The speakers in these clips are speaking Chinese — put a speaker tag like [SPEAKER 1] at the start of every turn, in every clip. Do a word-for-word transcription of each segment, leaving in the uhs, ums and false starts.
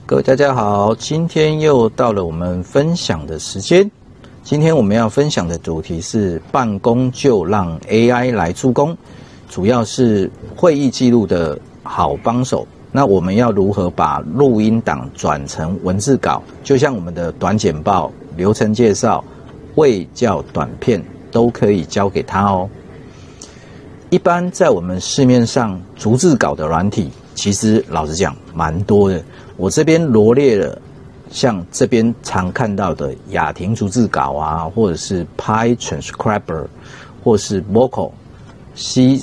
[SPEAKER 1] 各位大家好，今天又到了我们分享的时间。今天我们要分享的主题是办公就让 A I 来助攻，主要是会议记录的好帮手。那我们要如何把录音档转成文字稿？就像我们的短简报、流程介绍、卫教短片都可以交给他哦。一般在我们市面上逐字稿的软体，其实老实讲蛮多的。我这边罗列了，像这边常看到的雅婷逐字稿啊，或者是 Pi Transcriber， 或是 Vocal、C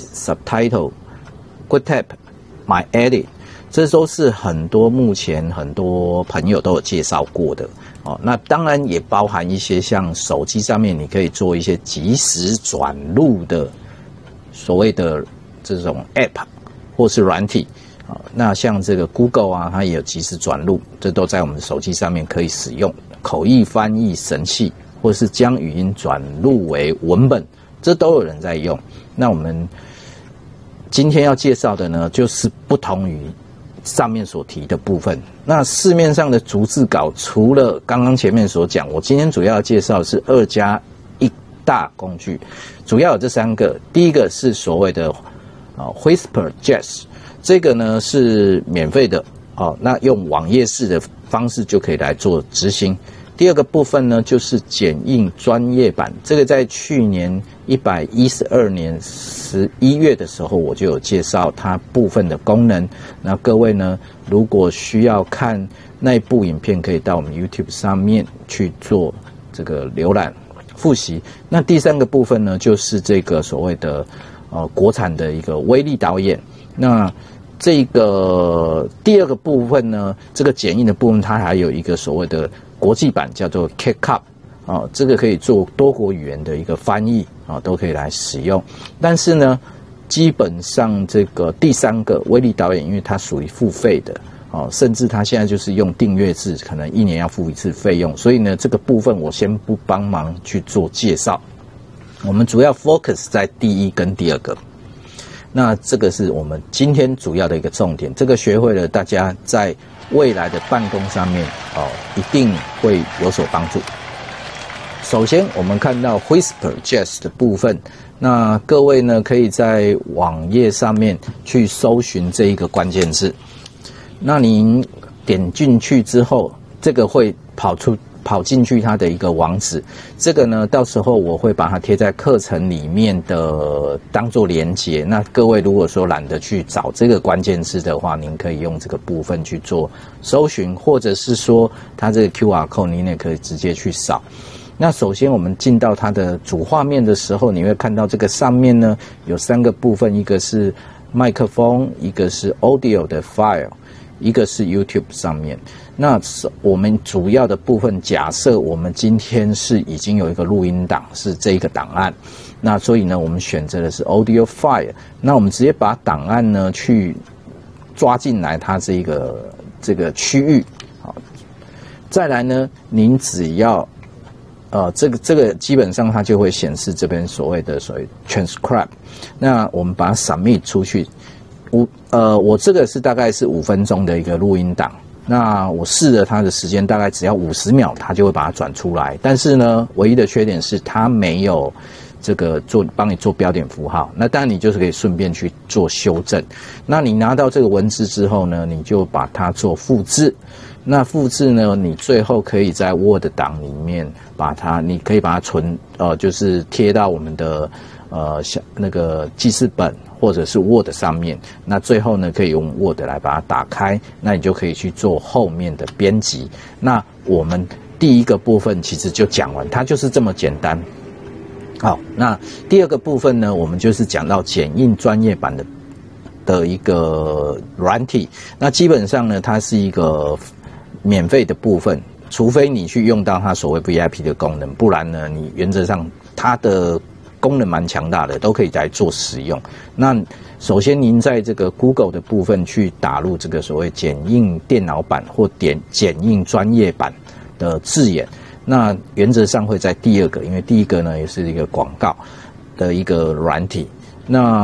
[SPEAKER 1] Subtitle、QuickType、MyEdit， 这都是很多目前很多朋友都有介绍过的哦。那当然也包含一些像手机上面你可以做一些即时转录的所谓的这种 App 或是软体。好，那像这个 Google 啊，它也有即时转录，这都在我们手机上面可以使用。口译翻译神器，或是将语音转录为文本，这都有人在用。那我们今天要介绍的呢，就是不同于上面所提的部分。那市面上的逐字稿，除了刚刚前面所讲，我今天主要介绍的是二加一大工具，主要有这三个。第一个是所谓的啊 WhisperJazz。这个呢是免费的哦，那用网页式的方式就可以来做执行。第二个部分呢就是剪映专业版，这个在去年一百一十二年十一月的时候我就有介绍它部分的功能。那各位呢，如果需要看那部影片，可以到我们 YouTube 上面去做这个浏览复习。那第三个部分呢，就是这个所谓的呃国产的一个威力导演。那这个第二个部分呢，这个剪映的部分，它还有一个所谓的国际版，叫做 CapCut 啊，这个可以做多国语言的一个翻译啊，都可以来使用。但是呢，基本上这个第三个威力导演，因为它属于付费的啊，甚至它现在就是用订阅制，可能一年要付一次费用，所以呢，这个部分我先不帮忙去做介绍。我们主要 focus 在第一跟第二个。那这个是我们今天主要的一个重点，这个学会了，大家在未来的办公上面哦，一定会有所帮助。首先，我们看到 WhisperJazz 的部分，那各位呢可以在网页上面去搜寻这一个关键字，那您点进去之后，这个会跑出。跑进去它的一个网址，这个呢，到时候我会把它贴在课程里面的当做连结。那各位如果说懒得去找这个关键字的话，您可以用这个部分去做搜寻，或者是说它这个 Q R code 您也可以直接去扫。那首先我们进到它的主画面的时候，你会看到这个上面呢有三个部分，一个是麦克风，一个是 audio 的 file， 一个是 YouTube 上面。那我们主要的部分，假设我们今天是已经有一个录音档，是这一个档案，那所以呢，我们选择的是 audio file， 那我们直接把档案呢去抓进来它这个这个区域，好，再来呢，您只要呃这个这个基本上它就会显示这边所谓的所谓 transcribe， 那我们把它 submit 出去，五呃我这个是大概是五分钟的一个录音档。那我试了它的时间，大概只要五十秒，它就会把它转出来。但是呢，唯一的缺点是它没有这个做帮你做标点符号。那当然你就是可以顺便去做修正。那你拿到这个文字之后呢，你就把它做复制。那复制呢，你最后可以在 Word 档里面把它，你可以把它存，呃，就是贴到我们的呃像那个记事本。或者是 Word 上面，那最后呢可以用 Word 来把它打开，那你就可以去做后面的编辑。那我们第一个部分其实就讲完，它就是这么简单。好，那第二个部分呢，我们就是讲到剪映专业版的的一个软体。那基本上呢，它是一个免费的部分，除非你去用到它所谓 V I P 的功能，不然呢，你原则上它的功能蛮强大的，都可以来做使用。那首先您在这个 Google 的部分去打入这个所谓剪映电脑版或点剪映专业版的字眼，那原则上会在第二个，因为第一个呢也是一个广告的一个软体。那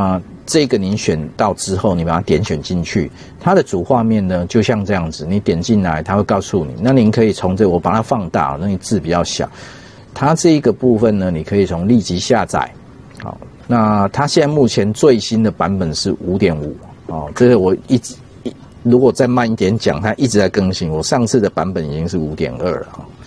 [SPEAKER 1] 这个您选到之后，你把它点选进去，它的主画面呢就像这样子，你点进来，它会告诉你。那您可以从这，我把它放大，那你字比较小。它这一个部分呢，你可以从立即下载。好，那它现在目前最新的版本是 五点五 哦，这个我一直如果再慢一点讲，它一直在更新。我上次的版本已经是 五点二 了。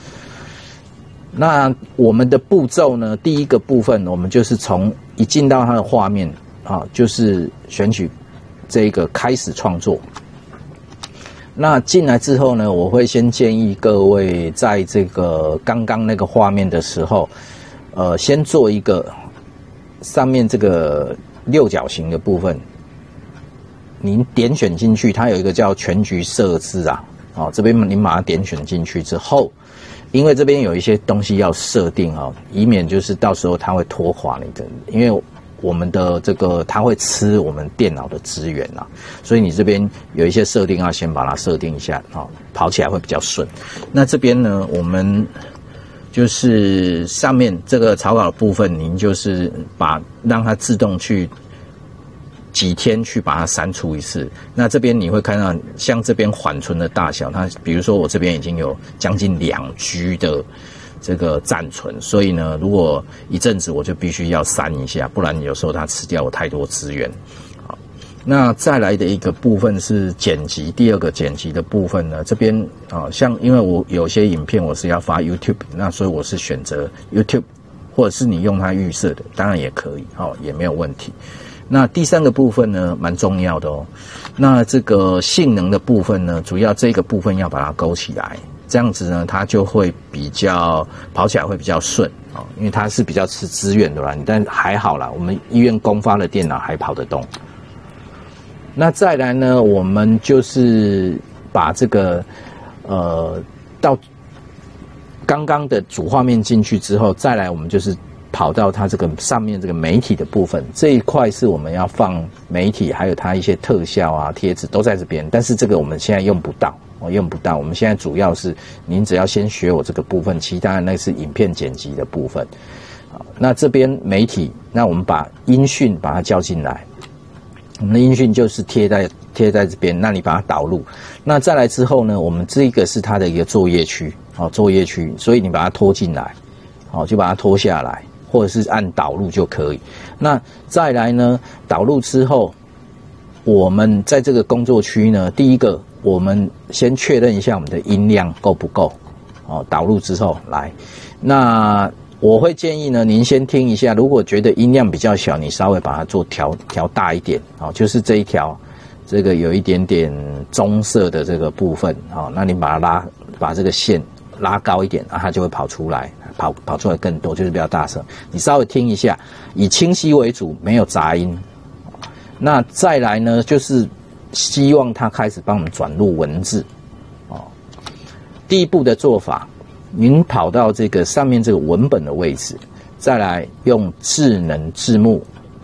[SPEAKER 1] 那我们的步骤呢，第一个部分我们就是从一进到它的画面。啊，就是选取这个开始创作。那进来之后呢，我会先建议各位在这个刚刚那个画面的时候，呃，先做一个上面这个六角形的部分，您点选进去，它有一个叫全局设置啊，哦，这边您把它点选进去之后，因为这边有一些东西要设定啊，以免就是到时候它会拖垮你的，因为我们的这个它会吃我们电脑的资源啊，所以你这边有一些设定要先把它设定一下啊，跑起来会比较顺。那这边呢，我们就是上面这个草稿的部分，您就是把让它自动去几天去把它删除一次。那这边你会看到，像这边缓存的大小，它比如说我这边已经有将近两 G 的这个暂存，所以呢，如果一阵子我就必须要删一下，不然有时候它吃掉我太多资源。好，那再来的一个部分是剪辑，第二个剪辑的部分呢，这边啊，像因为我有些影片我是要发 YouTube， 那所以我是选择 YouTube， 或者是你用它预设的，当然也可以，哦，也没有问题。那第三个部分呢，蛮重要的哦。那这个性能的部分呢，主要这个部分要把它勾起来。这样子呢，它就会比较跑起来会比较顺啊，因为它是比较吃资源的啦，但还好啦，我们医院公发的电脑还跑得动。那再来呢，我们就是把这个呃到刚刚的主画面进去之后，再来我们就是跑到它这个上面这个媒体的部分，这一块是我们要放媒体，还有它一些特效啊、贴纸都在这边，但是这个我们现在用不到。我用不到，我们现在主要是您只要先学我这个部分，其他的那是影片剪辑的部分。好，那这边媒体，那我们把音讯把它叫进来，我们的音讯就是贴在贴在这边，那你把它导入。那再来之后呢，我们这个是它的一个作业区，好，作业区，所以你把它拖进来，好，就把它拖下来，或者是按导入就可以。那再来呢，导入之后，我们在这个工作区呢，第一个。我们先确认一下我们的音量够不够，哦，导入之后来，那我会建议呢，您先听一下，如果觉得音量比较小，你稍微把它做调调大一点，哦，就是这一条，这个有一点点棕色的这个部分，哦，那你把它拉，把这个线拉高一点，啊，它就会跑出来，跑跑出来更多，就是比较大声。你稍微听一下，以清晰为主，没有杂音。那再来呢，就是。希望它开始帮我们转入文字，哦。第一步的做法，您跑到这个上面这个文本的位置，再来用智能字幕。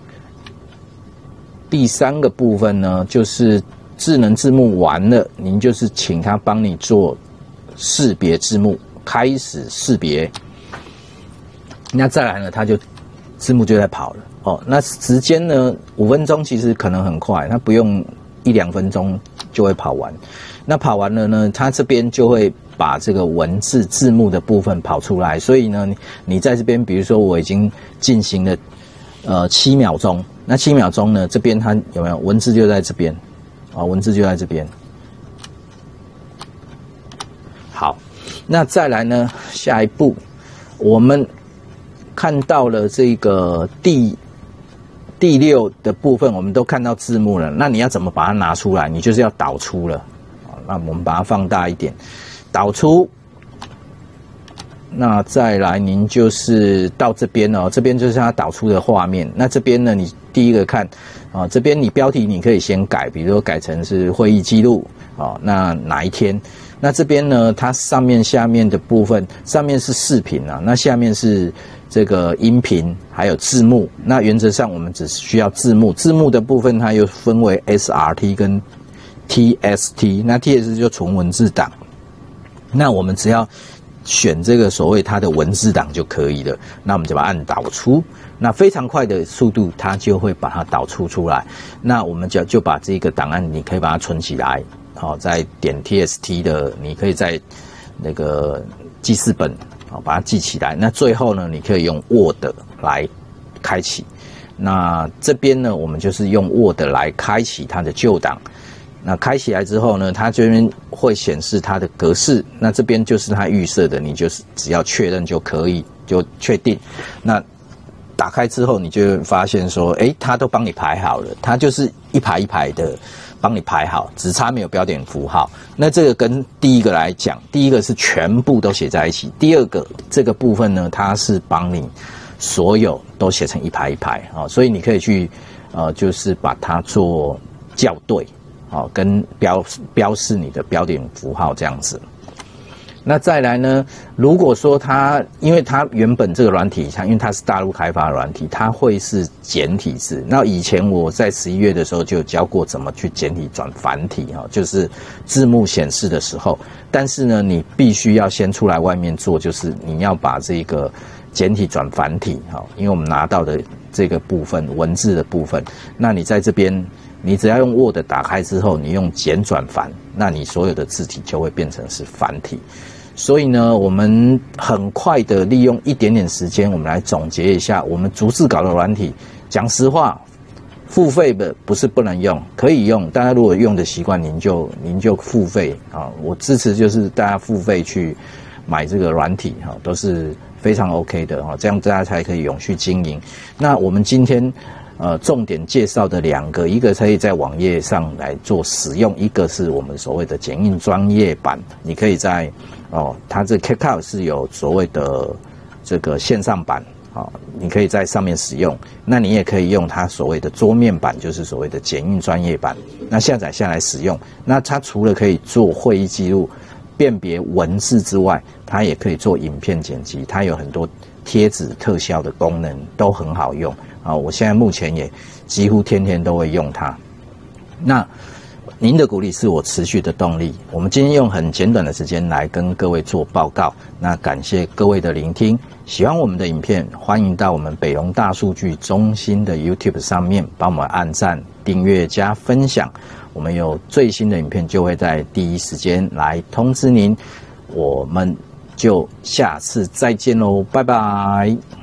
[SPEAKER 1] 第三个部分呢，就是智能字幕完了，您就是请他帮你做识别字幕，开始识别。那再来呢，它就字幕就在跑了，哦。那时间呢，五分钟其实可能很快，它不用。一两分钟就会跑完，那跑完了呢，它这边就会把这个文字字幕的部分跑出来。所以呢，你你在这边，比如说我已经进行了呃七秒钟，那七秒钟呢，这边它有没有文字就在这边啊？文字就在这边。好，那再来呢，下一步我们看到了这个第。第六的部分我们都看到字幕了，那你要怎么把它拿出来？你就是要导出了，那我们把它放大一点，导出。那再来，您就是到这边哦，这边就是它导出的画面。那这边呢，你第一个看啊，这边你标题你可以先改，比如说改成是会议记录啊，那哪一天？那这边呢，它上面下面的部分，上面是视频啊，那下面是这个音频还有字幕。那原则上我们只需要字幕，字幕的部分它又分为 S R T 跟 T S T， 那 T S T 就纯文字档。那我们只要选这个所谓它的文字档就可以了。那我们就把它按导出， 那非常快的速度，它就会把它导出出来。那我们就就把这个档案，你可以把它存起来，好，在点 T S T 的，你可以在那个记事本，好，把它记起来。那最后呢，你可以用 Word 来开启。那这边呢，我们就是用 Word 来开启它的旧档。那开起来之后呢，它这边会显示它的格式。那这边就是它预设的，你就是只要确认就可以，就确定。那打开之后，你就会发现说，诶，它都帮你排好了，它就是一排一排的帮你排好，只差没有标点符号。那这个跟第一个来讲，第一个是全部都写在一起，第二个这个部分呢，它是帮你所有都写成一排一排啊，所以你可以去呃，就是把它做校对。好，跟标标示你的标点符号这样子。那再来呢，如果说它，因为它原本这个软体，它因为它是大陆开发的软体，它会是简体字。那以前我在十一月的时候就有教过怎么去简体转繁体哈，就是字幕显示的时候。但是呢，你必须要先出来外面做，就是你要把这个简体转繁体哈，因为我们拿到的这个部分文字的部分，那你在这边。你只要用 Word 打开之后，你用简转繁，那你所有的字体就会变成是繁体。所以呢，我们很快的利用一点点时间，我们来总结一下我们逐字稿的软体。讲实话，付费的不是不能用，可以用。大家如果用的习惯，您就您就付费啊。我支持就是大家付费去买这个软体哈，都是非常 OK 的哈，这样大家才可以永续经营。那我们今天。呃，重点介绍的两个，一个可以在网页上来做使用，一个是我们所谓的剪映专业版，你可以在哦，它这 CapCut 是有所谓的这个线上版，哦，你可以在上面使用。那你也可以用它所谓的桌面版，就是所谓的剪映专业版，那下载下来使用。那它除了可以做会议记录、辨别文字之外，它也可以做影片剪辑，它有很多贴纸特效的功能，都很好用。啊，我现在目前也几乎天天都会用它。那您的鼓励是我持续的动力。我们今天用很简短的时间来跟各位做报告。那感谢各位的聆听。喜欢我们的影片，欢迎到我们北荣大数据中心的 YouTube 上面帮我们按赞、订阅加分享。我们有最新的影片就会在第一时间来通知您。我们就下次再见喽，拜拜。